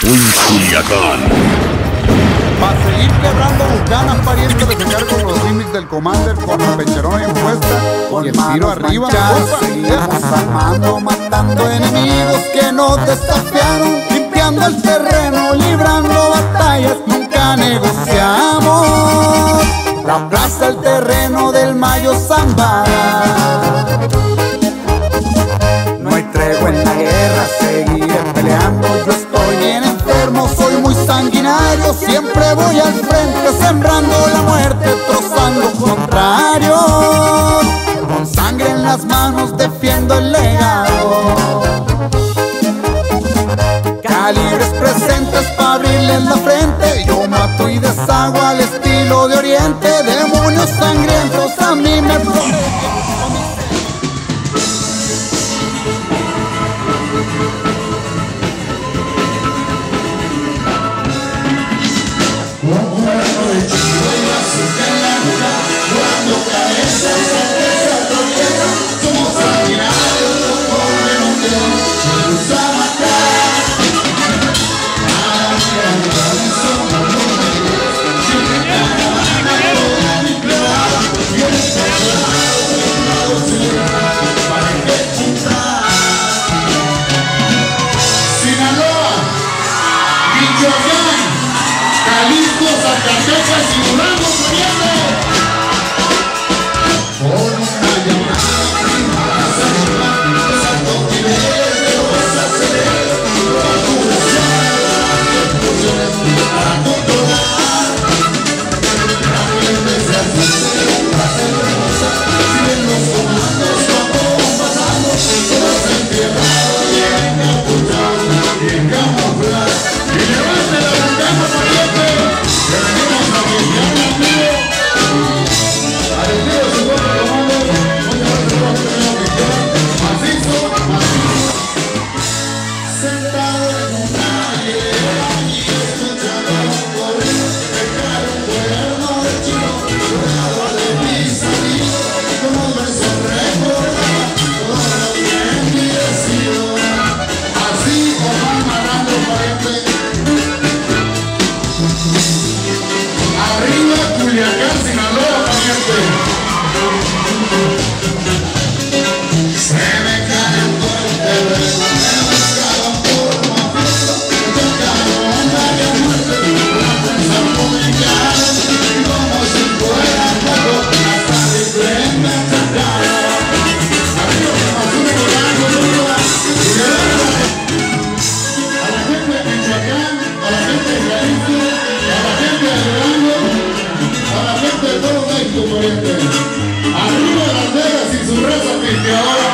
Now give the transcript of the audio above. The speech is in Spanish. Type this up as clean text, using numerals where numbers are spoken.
Culiacán. Para seguir quebrando bucanas, pariente, de sacar con los remix del Commander, con la pecherona impuesta y el tiro arriba. Seguimos armando, matando enemigos que nos desafiaron, limpiando el terreno, librando batallas, nunca negociamos. La plaza, el terreno del Mayo Zambada. No hay tregua en la guerra, seguiré peleando. Yo estoy bien enfermo, soy muy sanguinario. Siempre voy al frente, sembrando la muerte, trozando contrarios. Con sangre en las manos defiendo el legado. Calibres presentes para abrirles la frente. Yo mato y deshago al estilo de Oriente. Demonios sangrientos a mí me prometen. Jalisco, Zacatecas y Durango, Poniente. Por una llamada privada, Santo Quiles de los aceleros, para controlar la gente se asiste, hace hermosa, siguen los comandos, cuando van pasando, todos entierrados, bien encapuchados, bien camuflados, y levante la ventana, pariente. Culiacán, Sinaloa, pariente. Se me calentó el terreno, me buscaban por mafioso, me tocaron onda de muerte, la prensa publicada, y como si fuera poco, hasta de frente sacaron. Amigos, Azul Durango, Lula, a la gente de Michoacán, a la gente de Jalisco, a la gente de Durango, a la gente de todo México, pariente. Arriba Las Vegas y su raza pisteadora.